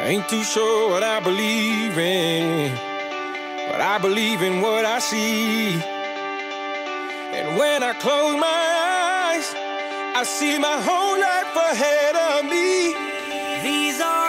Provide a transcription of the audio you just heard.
ain't too sure what I believe in, but I believe in what I see. And when I close my eyes, I see my whole life ahead of me. These are